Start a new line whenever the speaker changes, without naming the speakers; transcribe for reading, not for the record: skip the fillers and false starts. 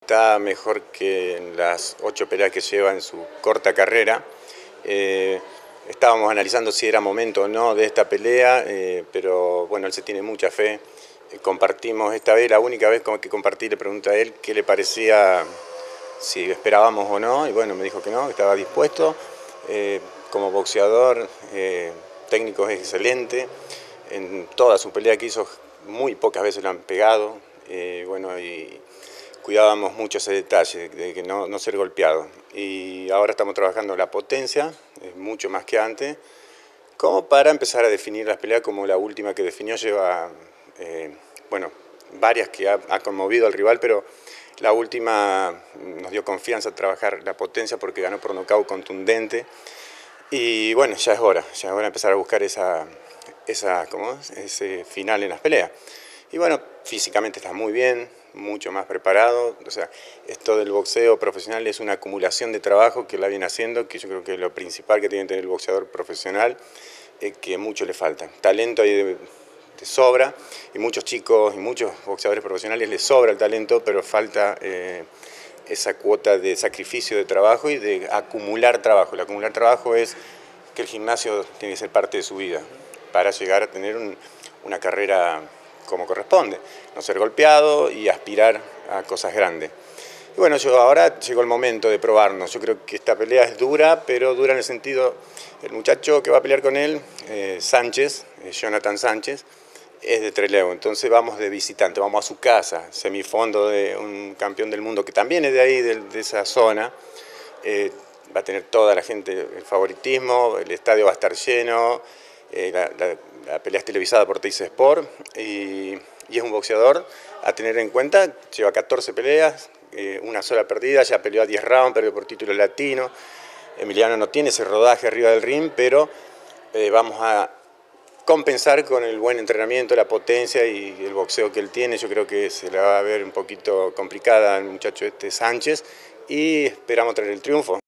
Está mejor que en las 8 peleas que lleva en su corta carrera. Estábamos analizando si era momento o no de esta pelea, pero bueno, él se tiene mucha fe. Compartimos esta vez, la única vez que compartí, le pregunté a él qué le parecía, si esperábamos o no, y bueno, me dijo que no, que estaba dispuesto. Como boxeador, técnico es excelente. En toda su pelea que hizo, muy pocas veces lo han pegado. Bueno, y cuidábamos mucho ese detalle de que no ser golpeado. Y ahora estamos trabajando la potencia, mucho más que antes, como para empezar a definir las peleas, como la última que definió lleva, bueno, varias que ha conmovido al rival, pero la última nos dio confianza a trabajar la potencia porque ganó por nocaut contundente. Y bueno, ya es hora de empezar a buscar ese final en las peleas. Y bueno, físicamente está muy bien, mucho más preparado. O sea, esto del boxeo profesional es una acumulación de trabajo que la viene haciendo, que yo creo que es lo principal que tiene que tener el boxeador profesional, que mucho le falta. Talento hay de sobra, y muchos chicos y muchos boxeadores profesionales les sobra el talento, pero falta esa cuota de sacrificio de trabajo y de acumular trabajo. El acumular trabajo es que el gimnasio tiene que ser parte de su vida para llegar a tener una carrera como corresponde, no ser golpeado y aspirar a cosas grandes. Y bueno, ahora llegó el momento de probarnos. Yo creo que esta pelea es dura, pero dura en el sentido, el muchacho que va a pelear con él, Sánchez, Jonathan Sánchez, es de Trelew, entonces vamos de visitante, vamos a su casa, semifondo de un campeón del mundo que también es de ahí, de esa zona. Va a tener toda la gente el favoritismo, el estadio va a estar lleno, la pelea es televisada por Teis Sport y es un boxeador a tener en cuenta. Lleva 14 peleas, una sola perdida, ya peleó a 10 rounds, perdió por título latino. Emiliano no tiene ese rodaje arriba del ring, pero vamos a compensar con el buen entrenamiento, la potencia y el boxeo que él tiene. Yo creo que se la va a ver un poquito complicada al muchacho Sánchez y esperamos traer el triunfo.